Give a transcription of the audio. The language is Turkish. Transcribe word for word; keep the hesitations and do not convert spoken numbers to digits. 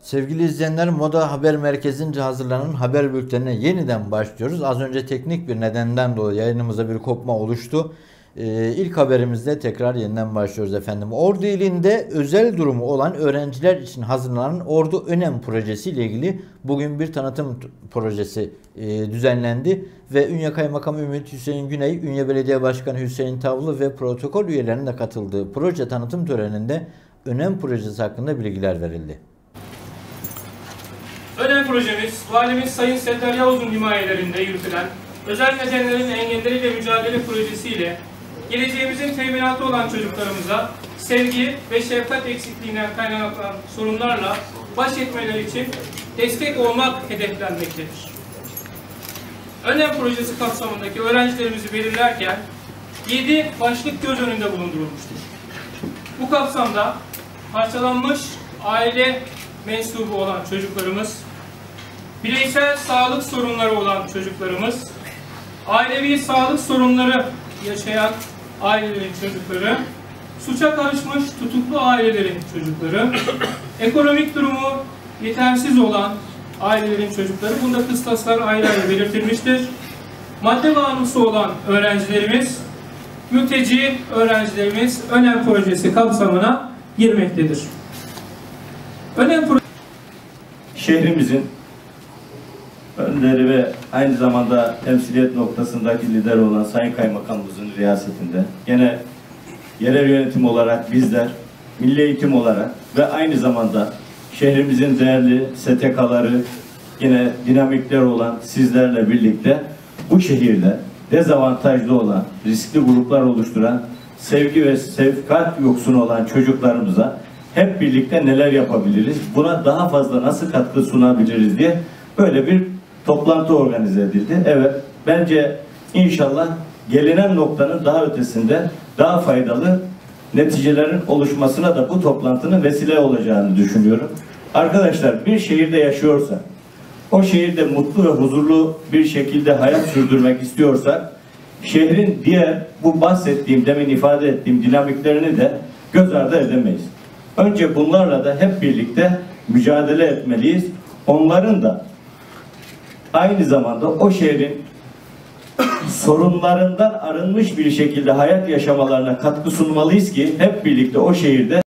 Sevgili izleyenler, Moda Haber Merkezi'nce hazırlanan haber bültenine yeniden başlıyoruz. Az önce teknik bir nedenden dolayı yayınımızda bir kopma oluştu. Ee, ilk haberimizde tekrar yeniden başlıyoruz efendim. Ordu ilinde özel durumu olan öğrenciler için hazırlanan Ordu Önem projesi ile ilgili bugün bir tanıtım projesi e, düzenlendi ve Ünye Kaymakamı Ümit Hüseyin Güney, Ünye Belediye Başkanı Hüseyin Tavlı ve protokol üyelerinin de katıldığı proje tanıtım töreninde Önem projesi hakkında bilgiler verildi. Önem projemiz, Valimiz Sayın Serdar Yavuz'un himayelerinde yürütülen özel nedenlerin engelleriyle mücadele projesiyle geleceğimizin teminatı olan çocuklarımıza sevgi ve şefkat eksikliğinden kaynaklanan sorunlarla baş etmeleri için destek olmak hedeflenmektedir. Önem projesi kapsamındaki öğrencilerimizi belirlerken yedi başlık göz önünde bulundurulmuştur. Bu kapsamda parçalanmış aile mensubu olan çocuklarımız, bireysel sağlık sorunları olan çocuklarımız, ailevi sağlık sorunları yaşayan ailelerin çocukları, suça karışmış tutuklu ailelerin çocukları, ekonomik durumu yetersiz olan ailelerin çocukları, bunda kıstaslar ayrı ayrı belirtilmiştir. Madde bağımlısı olan öğrencilerimiz, mülteci öğrencilerimiz Önem projesi kapsamına girmektedir. Önem projesi şehrimizin önderi ve aynı zamanda temsiliyet noktasındaki lider olan Sayın Kaymakamımızın riyasetinde gene yerel yönetim olarak bizler, milli eğitim olarak ve aynı zamanda şehrimizin değerli S T K'ları, yine dinamikler olan sizlerle birlikte bu şehirde dezavantajlı olan, riskli gruplar oluşturan, sevgi ve şefkat yoksunu olan çocuklarımıza hep birlikte neler yapabiliriz, buna daha fazla nasıl katkı sunabiliriz diye böyle bir toplantı organize edildi. Evet, bence inşallah gelinen noktanın daha ötesinde daha faydalı neticelerin oluşmasına da bu toplantının vesile olacağını düşünüyorum. Arkadaşlar, bir şehirde yaşıyorsak, o şehirde mutlu ve huzurlu bir şekilde hayat sürdürmek istiyorsak, şehrin diğer bu bahsettiğim, demin ifade ettiğim dinamiklerini de göz ardı edemeyiz. Önce bunlarla da hep birlikte mücadele etmeliyiz. Onların da aynı zamanda o şehrin sorunlarından arınmış bir şekilde hayat yaşamalarına katkı sunmalıyız ki hep birlikte o şehirde